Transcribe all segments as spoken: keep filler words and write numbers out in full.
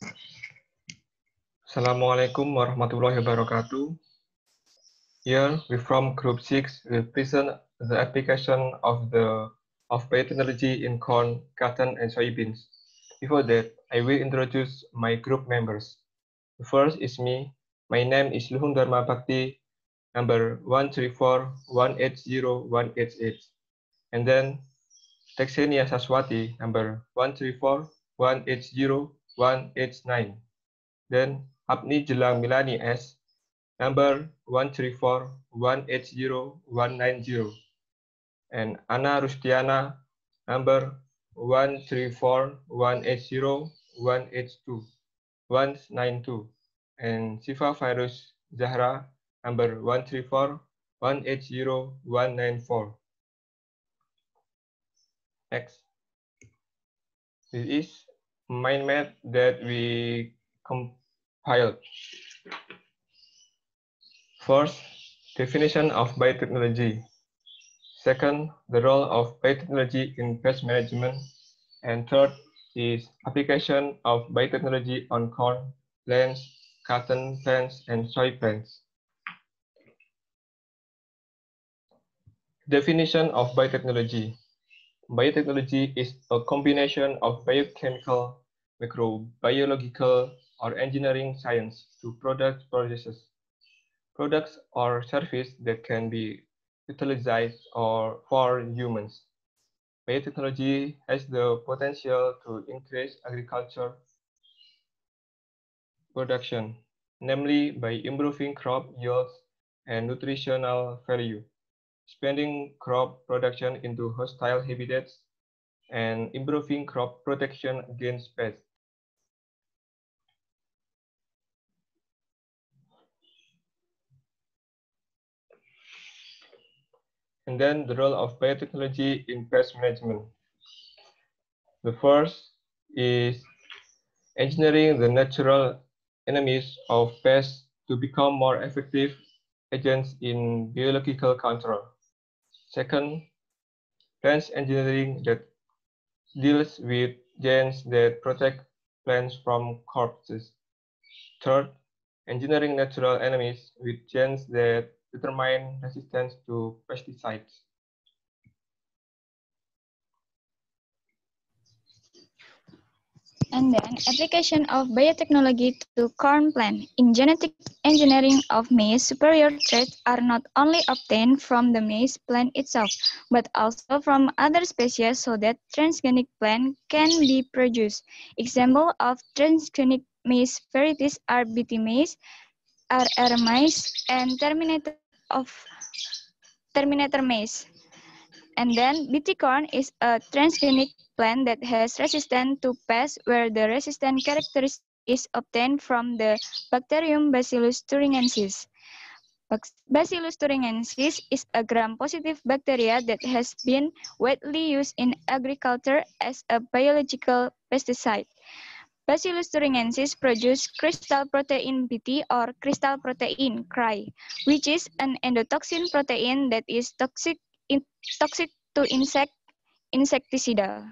Assalamualaikum warahmatullahi wabarakatuh. Here we from Group six will present the application of the of biotechnology in corn, cotton, and soybeans. Before that, I will introduce my group members. The first is me. My name is Luhung Dharma Bhakti, number one three four one eight zero one eight eight. And then Texenia Saswati, number one three four one eight zero one eight nine. Then Apni Jelang Milani S, number one three four one eight zero one nine zero. And Anna Rustiana, number one three four one eight zero one eight two one nine two. And Sifa Virus Zahra, number one three four one eight zero one nine four. Next. This is mind map that we compiled. First, definition of biotechnology. Second, the role of biotechnology in pest management. And third is application of biotechnology on corn, plants, cotton plants, and soy plants. Definition of biotechnology. Biotechnology is a combination of biochemical, microbiological, or engineering science to product processes, products or services that can be utilized or for humans. Biotechnology has the potential to increase agriculture production, namely by improving crop yields and nutritional value, expanding crop production into hostile habitats, and improving crop protection against pests. And then the role of biotechnology in pest management. The first is engineering the natural enemies of pests to become more effective agents in biological control. Second, plant engineering that deals with genes that protect plants from corpses. Third, engineering natural enemies with genes that determine resistance to pesticides. And then application of biotechnology to corn plant. In genetic engineering of maize, superior traits are not only obtained from the maize plant itself, but also from other species so that transgenic plant can be produced. Example of transgenic maize varieties are B T maize, R R maize, and Terminator of Terminator maize. And then B T corn is a transgenic plant that has resistance to pests where the resistant characteristic is obtained from the bacterium Bacillus thuringiensis. Bacillus thuringiensis is a gram-positive bacteria that has been widely used in agriculture as a biological pesticide. Bacillus thuringiensis produces crystal protein B T or crystal protein C R I, which is an endotoxin protein that is toxic in, toxic to insect insecticide.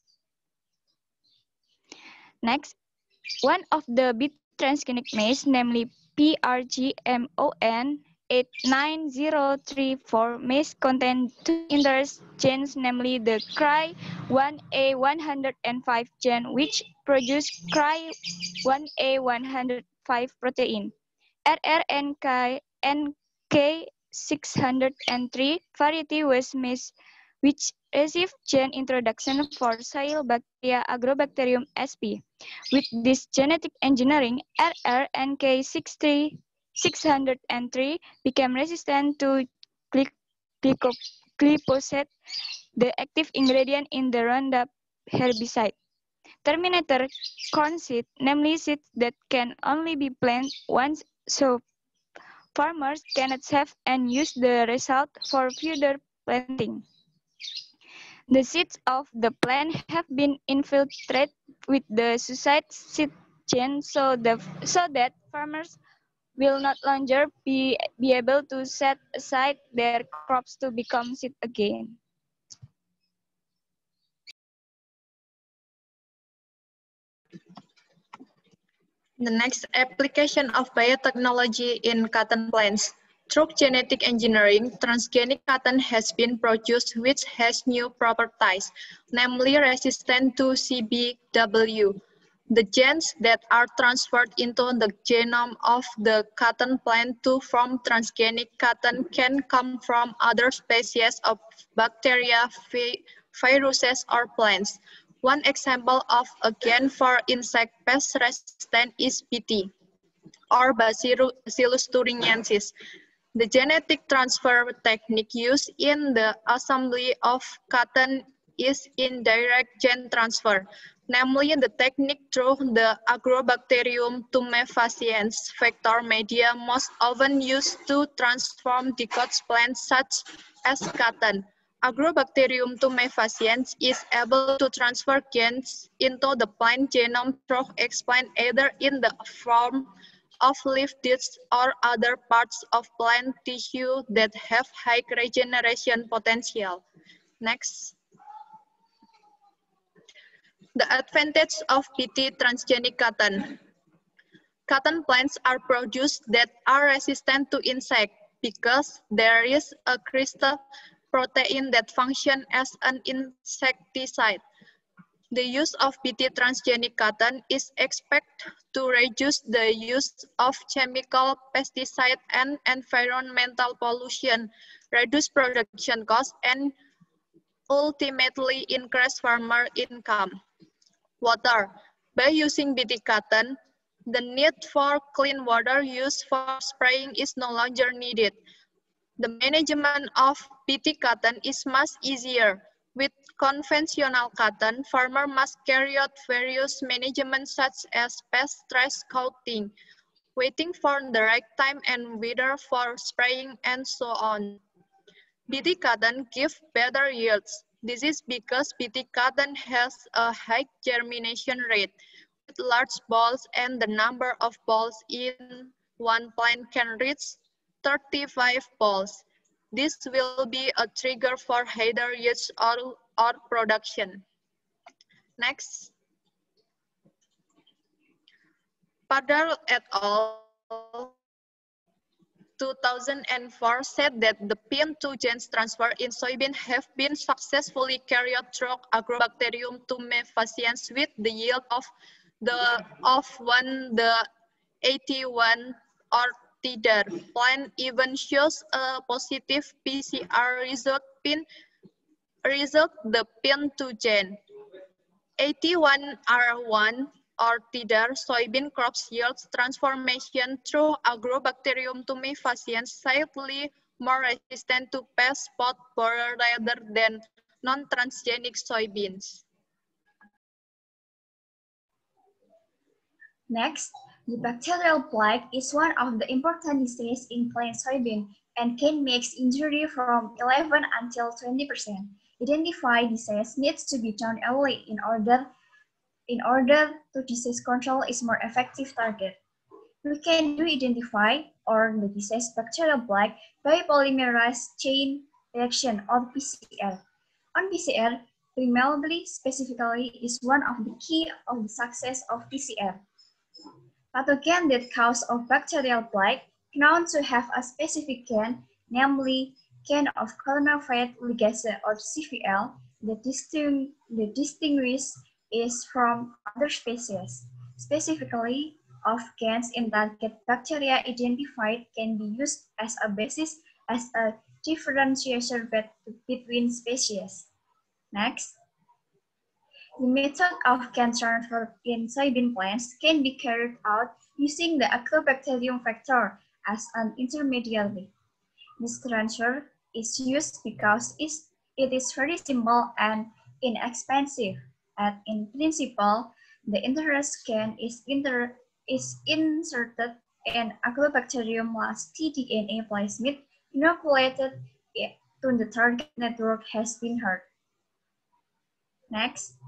Next, one of the B T transgenic maize, namely P R G M O N eight nine zero three four maize contains two interest genes, namely the C R I one A one hundred five gene, which produce C R I one A one hundred five protein. R R N K six hundred three variety West maize, which received gene introduction for soil bacteria Agrobacterium sp. With this genetic engineering, R R N K six hundred three became resistant to glyphosate, the active ingredient in the Roundup herbicide. Terminator corn seed, namely seeds that can only be planted once, so farmers cannot save and use the result for further planting. The seeds of the plant have been infiltrated with the suicide seed gene so, the, so that farmers will not longer be, be able to set aside their crops to become seed again. The next application of biotechnology in cotton plants. Through genetic engineering, transgenic cotton has been produced which has new properties, namely resistant to C B W. The genes that are transferred into the genome of the cotton plant to form transgenic cotton can come from other species of bacteria, viruses, or plants. One example of a gen for insect pest resistant is B T, or Bacillus thuringiensis. The genetic transfer technique used in the assembly of cotton is indirect gene transfer, namely the technique through the Agrobacterium tumefaciens vector media most often used to transform decayed plants such as cotton. Agrobacterium tumefaciens is able to transfer genes into the plant genome through explain either in the form of leaf discs or other parts of plant tissue that have high regeneration potential. Next. The advantage of B T transgenic cotton. Cotton plants are produced that are resistant to insect because there is a crystal protein that functions as an insecticide. The use of B T transgenic cotton is expected to reduce the use of chemical pesticide and environmental pollution, reduce production costs, and ultimately increase farmer income. Water. By using B T cotton, the need for clean water used for spraying is no longer needed. The management of B T cotton is much easier. With conventional cotton, farmers must carry out various management such as pest stress coating, waiting for the right time and weather for spraying, and so on. B T cotton gives better yields. This is because B T cotton has a high germination rate with large balls, and the number of balls in one plant can reach thirty-five balls. This will be a trigger for higher yields or, or production. Next. Padar et al. two thousand four said that the P N two genes transfer in soybean have been successfully carried out through Agrobacterium tumefaciens with the yield of the of one the eighty-one or tidar. Plant even shows a positive P C R result pin result the P N two gene. eighty-one R one or tidar soybean crops yields transformation through Agrobacterium tumefaciens slightly more resistant to pest spot borer rather than non-transgenic soybeans. Next, the bacterial plague is one of the important diseases in plant soybean and can make injury from eleven until twenty percent. Identify disease needs to be done early in order in order to disease control is more effective target. We can do identify or the disease bacterial plague by polymerase chain reaction or P C R. On P C R, primarily specifically is one of the key of the success of P C R. Pathogen that cause of bacterial plague known to have a specific gen, namely gen of colonel fat ligase or C V L, that distinguish, that distinguish is from other species. Specifically, of gens in target bacteria identified can be used as a basis as a differentiation between species. Next. The method of gen transfer in soybean plants can be carried out using the Agrobacterium vector as an intermediary. This transfer is used because it is very simple and inexpensive, and in principle, the interest gen is, inter is inserted in Agrobacterium last tDNA plasmid inoculated to the target network has been heard. Next.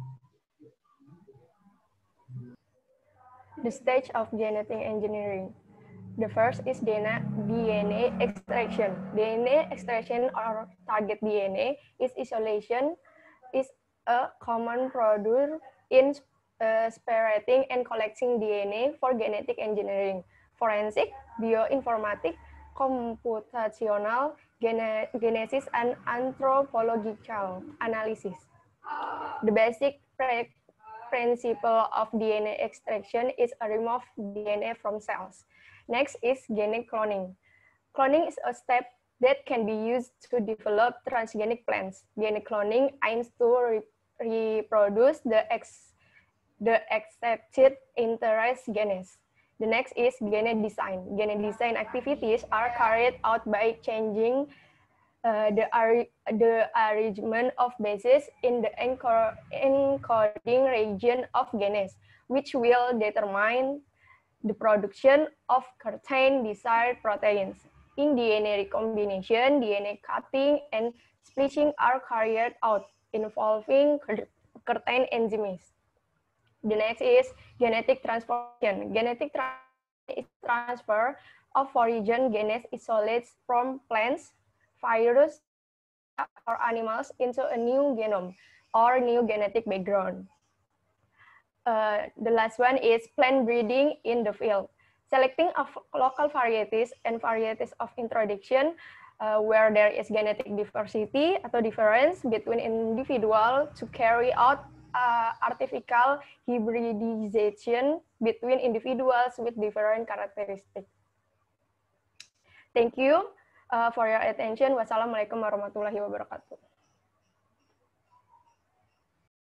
The stage of genetic engineering. The first is D N A extraction. D N A extraction or target D N A is isolation is a common procedure in uh, separating and collecting D N A for genetic engineering, forensic, bioinformatics, computational gene genesis, and anthropological analysis. The basic principle of D N A extraction is a remove D N A from cells. Next is gene cloning. Cloning is a step that can be used to develop transgenic plants. Gene cloning aims to re reproduce the, ex the accepted interest genes. The next is gene design. Gene design activities are carried out by changing uh, the, ar the arrangement of bases in the encoding region of genes, which will determine the production of certain desired proteins. In D N A recombination, D N A cutting, and splitting are carried out involving certain enzymes. The next is genetic transformation. Genetic transformation is transfer of foreign genes isolates from plants, virus, or animals into a new genome or new genetic background. Uh, the last one is plant breeding in the field. Selecting of local varieties and varieties of introduction uh, where there is genetic diversity atau difference between individuals to carry out uh, artificial hybridization between individuals with different characteristics. Thank you uh, for your attention. Wassalamualaikum warahmatullahi wabarakatuh.